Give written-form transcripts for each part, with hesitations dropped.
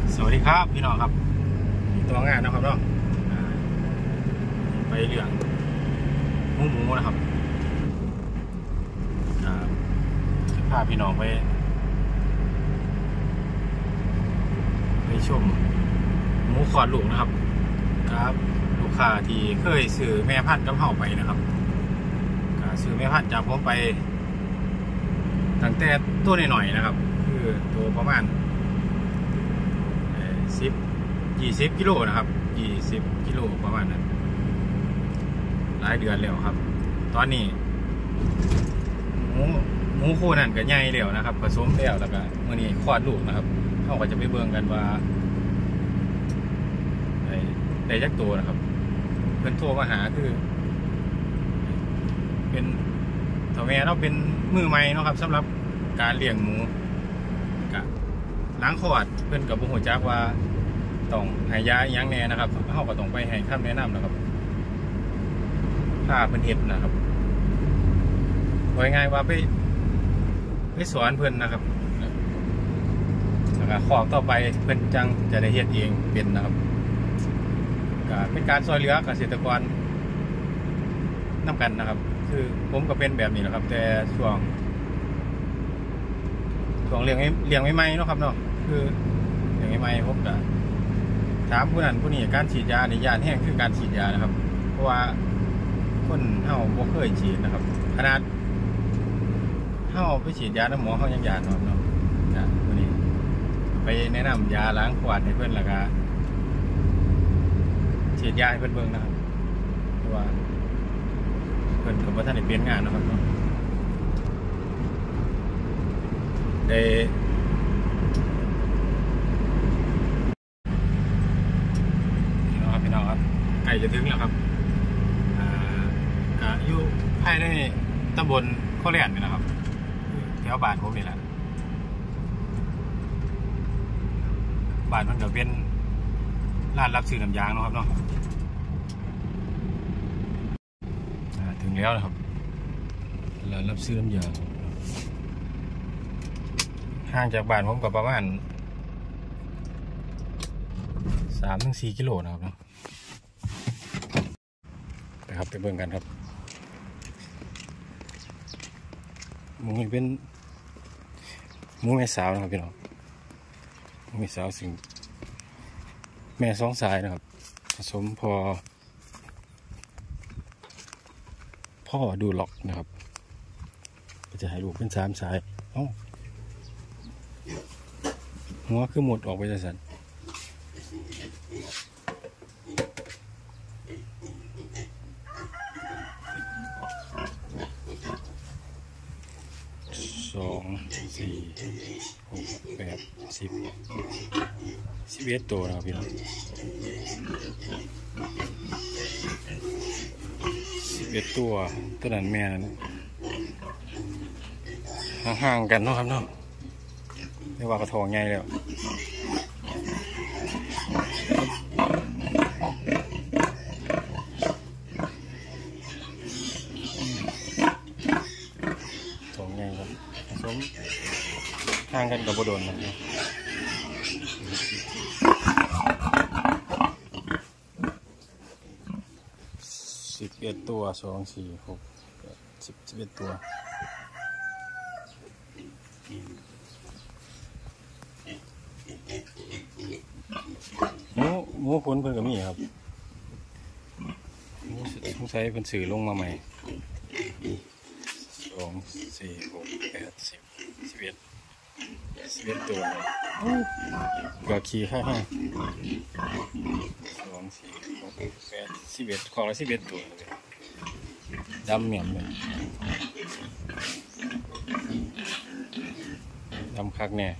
สวัสดีครับพี่น้องครับตัวงานนะครับเนาะไปเรื่องหมูนะครับพาพี่น้องไปชมหมูขอดลูกนะครับครับลูกค้าที่เคยซื้อแม่พันธุ์กับเฮาไปนะครับซื้อแม่พันธุ์จากผมไปตั้งแต่ตัวหน่อยๆนะครับคือตัวประมาณ20 กิโลนะครับ20 กิโลประมาณนั้นหลายเดือนแล้วครับตอนนี้หมูคู่นั่นก็ใหญ่แล้วนะครับผสมแล้วแล้วก็มื้อนี้คลอดลูกนะครับเขาก็จะไปเบิ่งกันว่าได้จักตัวนะครับเพิ่นโทรมาหาคือเป็นเฒ่าแม่เราเป็นมือใหม่เนาะครับสำหรับการเลี้ยงหมูก็ล้างคลอดเพิ่นก็บ่ฮู้จักว่าต้องให้ยาอีหยังแน่นะครับเขาก็ต้องไปให้คำแนะนำนะครับถ้าเพิ่นเฮ็ดนะครับว่าง่ายว่าไปสอนเพิ่นนะครับแล้วก็ขอต่อไปเพิ่นจังจะได้เฮ็ดเองเป็นนะครับก็เป็นการช่วยเหลือเกษตรกรนำกันนะครับคือผมก็เป็นแบบนี้นะครับแต่ช่วงเลี้ยงใหม่ๆเนาะครับเนาะคือเลี้ยงใหม่ๆผมก็ถามผู้นั้นผู้นี้การฉีดยาในยานแห้งคือการฉีดยานะครับเพราะว่าคนเฮาบ่เคยฉีดนะครับขนาดเฮาไปฉีดยาน้ำหมอเฮายังยานเนาะผู้นี้ไปแนะนำยาล้างขวดให้เพิ่นแล้วก็ฉีดยาให้เพิ่นเบิ่งนะครับเพราะว่าเพิ่นก็บ่ทันได้เปลี่ยนงานนะครับเนาะได้พี่น้องครับใกล้จะถึงแล้วครับอยู่ภายในตำบลโคเรียนนี่นะครับแถวบ้านผมนี่แหละบ้านมันก็เป็นร้านรับซื้อน้ำยางนะครับเนาะถึงแล้วนะครับร้านรับซื้อน้ำยางห่างจากบ้านผมก็ประมาณ3-4 กิโลนะครับเนาะครับไปเบิ่งกันครับหมูนี่เป็นหมูแม่สาวนะครับพี่น้องหมูแม่สาวสิ่งแม่2 สายนะครับผสมพ่อดูล็อกนะครับก็จะให้ลูกเป็น3 สายหัวคือหมดออกไปจากสัน11 ตัวนะครับพี่น้อง11 ตัวตัวนั้นแม่นั้นห่างๆกันเนาะครับเนาะเรียกว่ากระทองใหญ่แล้วทองใหญ่ครับผสมห่างกันกับบโดนนะครับ11 ตัว2 4 6 8 10 11 ตัวหมูพ้นเพิ่นก็มีครับสงสัยเพิ่นสื่อลงมาใหม่2 4 6 8 10 11 ตัวก็ขี่ข้าง2 4 6 8 11ของละ11 ตัวดำเหมี่ยมเลยดำคักแน่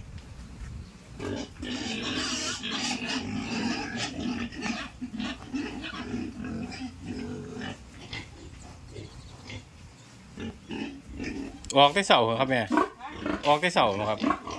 ออกได้เสาครับแม่ออกได้เสาครับ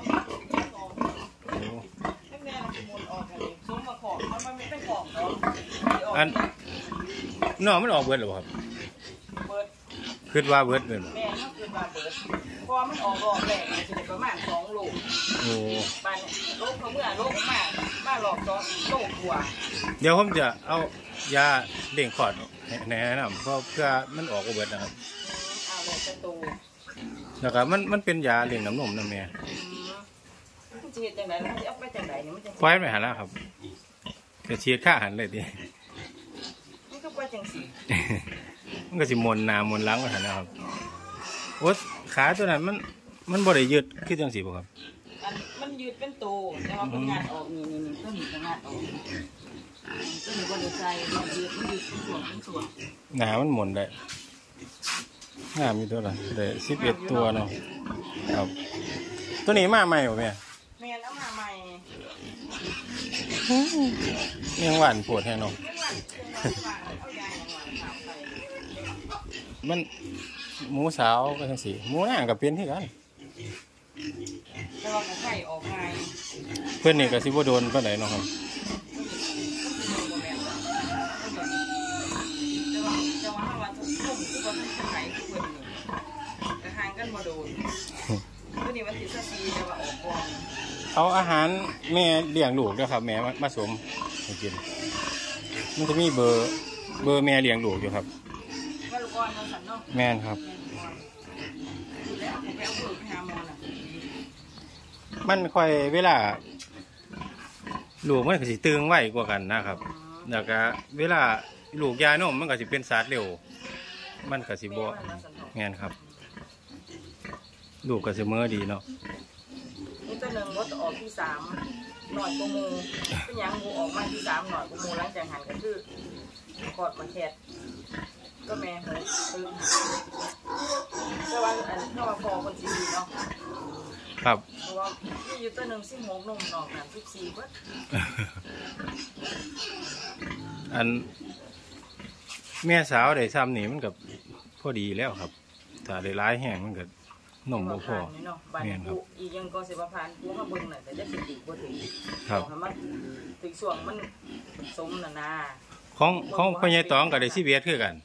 อันน้องมันออกเบิดหรือเปล่าครับคิดว่าเบิดเลยแม่เขาคิดว่าเบิดพอมันออกรอบแรกมันจะได้ประมาณ2 โลโอ้บ้านโลกเขาเมื่อโลกมามาหลอกซ้อนโลกกลัวเดี๋ยวผมจะเอายาเลี้ยงขอดแนะนำเพราะเพื่อมันออกอุบัตินะครับเอาเลยจะตูแล้วก็มันเป็นยาเลี้ยงน้ำนมนั่นแม่มันจะเห็นจังไหนมันจะเอาไปจังไหนเนี่ยมันจะปล่อยไปหันแล้วครับจะฉีดค่าหันเลยดิมันก็ไปจังสิมันก็สิมนหนามนล้างไปหันนะครับโอ้ขาตัวนั้นมันบ่ได้ยืดขึ้นจังสิบ่ครับมันยืดเป็นโตแต่ว่าเป็นงานออกนี่ต้นหนึ่งงานออกต้นหนึ่งบริษัทมันยืดเป็นส่วนหนามันหมุนได้หนามีตัวละได้11 ตัวเนาะครับตัวนี้มาใหม่บ่แม่แม่แล้วมาใหม่ยังหวานปวดแห้งเนาะมันหมูสาวก็จังสิหมูน่างกับเป็นที่กันแต่ว่าไข่ออกไงเพื่อนนี่ก็สิบ่โดนปานใดเนาะครับแต่ว่าว่าทุกคนคือว่ามันไข่ทุกคนแต่ห่างกันบ่โดนตัวนี้มันติดซีแต่ว่าออกก่อนเอาอาหารแม่เลี้ยงลูกด้วยครับแม่มาสมให้กินมันจะมีเบอร์แม่เลี้ยงลูกอยู่ครับว่าลูกอ่อนมันสั่นเนาะแม่นครับมันค่อยเวลาลูกมันก็สิตึงไว้กว่ากันนะครับแล้วก็เวลาลูกยานมมันก็สิเป็นสาดเร็วมันก็สิบ่แม่นครับลูกก็สิเมื่อดีเนาะนี่ตัวหนึ่งว่าออกที่3หน่อยกมูเป็นยังงูออกมาที่3หน่อยกมูหลังจากหันก็คือกอดมาแคดก็แม่เฮ้ยตึงแต่ว่าอันก็ว่าพอคนสีเนาะครับเพราะว่าที่อยู่ตัวหนึ่ง16นมนอกนั้น14เบิดอันแม่สาวได้ซ้ำนี่มันกับพอดีแล้วครับถ้าได้ร้ายแห้งมันก็นมบ่พอแม่นครับอีกยังก็สิบพันพวกเขาเบิ่งน่ะแต่จะติดบ่ถึงครับมันถึงช่วงมันสมน่ะนะของพ่อใหญ่ตองก็ได้11คือกัน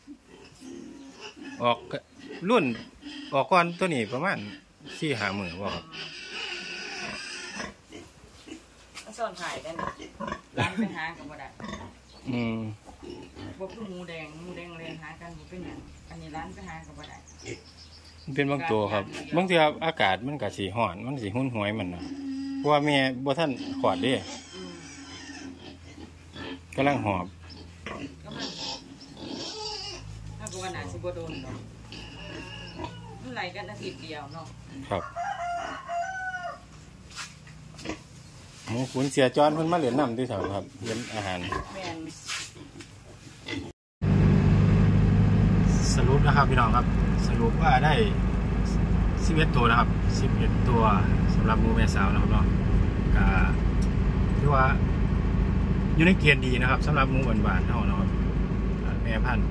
ออกรุ่นออกก่อนตัวนี้ประมาณ4-5 มื้อบ่ครับซ่อนถ่ายกันร้านไปหากับบ่ได้บ่คือหมูแดงเรียนหากันบ่เป็นหยังอันนี้ร้านไปหากับบ่ได้เป็นบางตัวครับบางทีครับอากาศมันก็สิร้อนมันสิหุ่นหวยมันเนาะเพราะว่าแม่บ่ทันขอดเด้กำลังหอบถ้าก็ว่าน่าสิบ่โดนดอกมันไหลกันอาทิตย์เดียวเนาะครับหมูขุนเสียจอนเพิ่นมาเหรียญนำที่แถวครับเลี้ยงอาหารสรุปนะครับพี่น้องครับสรุปว่าได้11 ตัวนะครับ11 ตัวสำหรับหมูแม่สาวนะครับเนาะก็ถือว่าอยู่ในเกณฑ์ดีนะครับสำหรับหมูหวานๆเท่านะครับแม่พันธุ์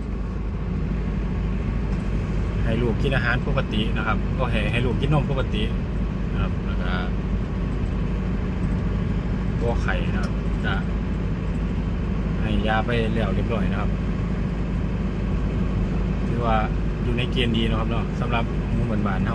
ให้ลูกกินอาหารปกตินะครับก็ให้ลูกกินนมปกตินะครับแล้วก็ตัวไข่นะครับจะให้ยาไปแล้วเรียบร้อยนะครับถือว่าอยู่ในเกณฑ์ดีนะครับเนาะสำหรับหมูหวานๆเท่า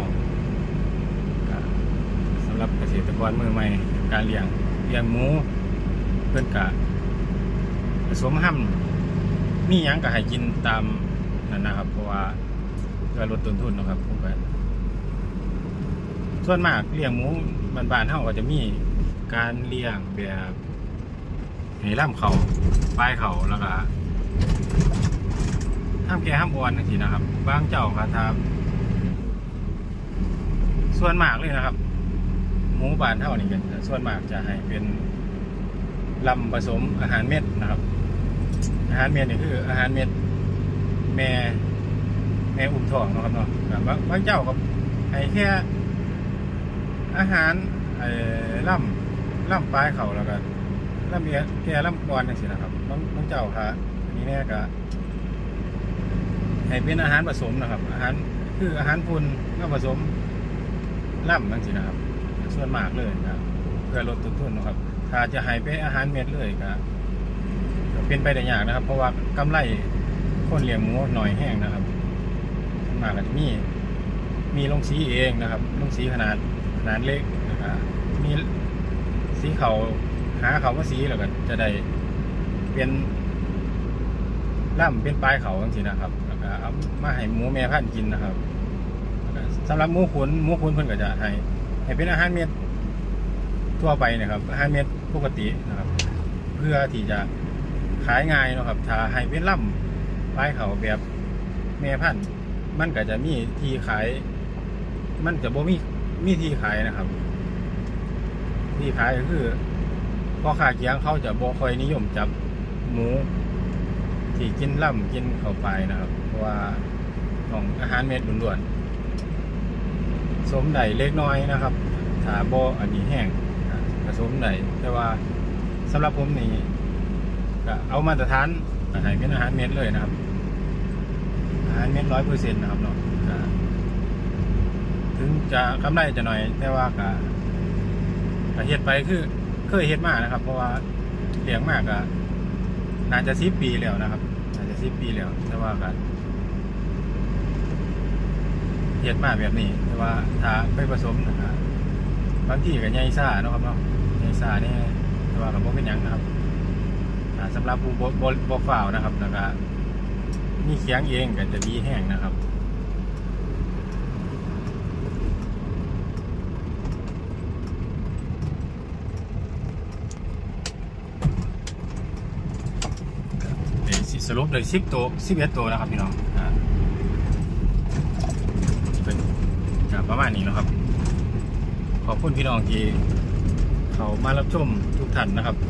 สำหรับเกษตรกรมือใหม่การเลี้ยงหมูเพื่อนกะผสมห้ำมีอย่างกะให้กินตามนั่นนะครับเพราะว่าเพื่อลดต้นทุนนะครับพวกกันส่วนมากเลี้ยงหมูบ้านๆเท่าก็จะมีการเลี้ยงแบบให้ล่ำเขาปลายเขาแล้วก็ห้ามแก่ห้ามอ่อนนั่นสินะครับบางเจ้าก็ทำส่วนมากเลยนะครับหมูบ้านเท่านี้กันส่วนมากจะให้เป็นลำผสมอาหารเม็ดนะครับอาหารเม็ดนี่คืออาหารเม็ดแม่อุ้มท้องนะครับเนาะบางเจ้าก็ให้แค่อาหารล่ำปลายเขาแล้วก็ล่ำแก่ล่ำอ่อนนั่นสินะครับบางเจ้าค่ะอันนี้แน่ก็ให้เป็นอาหารผสมนะครับอาหารคืออาหารพุ่นก็ผสมล่ำนั่นสินะครับส่วนมากเลยครับเพื่อลดต้นทุนนะครับถ้าจะให้ไปอาหารเม็ดเลยก็เป็นไปได้ยากนะครับเพราะว่ากำไรคนเลี้ยงหมูหน่อยแห้งนะครับมากก็จะมีลงสีเองนะครับลงสีขนาดเล็กนะครับมีสีเขาหาเขามาสีแล้วก็จะได้เป็นล่ำเป็นปลายเขาจริงๆนะครับแล้วก็เอามาให้หมูแม่พันธุ์กินนะครับสำหรับหมูขุนเพิ่นก็จะให้เป็นอาหารเม็ดทั่วไปนะครับอาหารเม็ดปกตินะครับ เพื่อที่จะขายง่ายนะครับถ้าให้เป็นล่ำปลายเขาแบบแม่พันธุ์มันก็จะมีที่ขายมันจะบ่มีที่ขายนะครับที่ขายก็คือพ่อค้าเคียงเขาจะบ่ค่อยนิยมจับหมูที่กินล่ำกินเข้าไปนะครับเพราะว่าของอาหารเม็ดล้วนๆสมใดเล็กน้อยนะครับถ้าบ่อันนี้แห้งผสมใดแต่ว่าสำหรับผมนี่ก็เอามาตรฐานให้เป็นอาหารเม็ดเลยนะครับอาหารเม็ด100%นะครับเนาะถึงจะกำไรจะหน่อยแต่ว่าก็เฮ็ดไปคือเคยเฮ็ดมากนะครับเพราะว่าเลี้ยงมากก็น่าจะ10 ปีแล้วนะครับน่าจะ10 ปีแล้วแต่ว่าก็เฮ็ดมาแบบนี้แต่ว่าถ้าไปผสมนะครับบางทีก็ใหญ่ซ่าเนาะครับเนาะใหญ่ซ่านี่แต่ว่าก็บ่เป็นหยังนะครับสำหรับผู้บ่ฝ่าวนะครับแล้วก็มีเคียงเองก็จะดีแห้งนะครับสรุปเลย11 ตัวนะครับพี่น้องเป็นประมาณนี้นะครับขอบคุณพี่น้องที่เขามารับชมทุกท่านนะครับ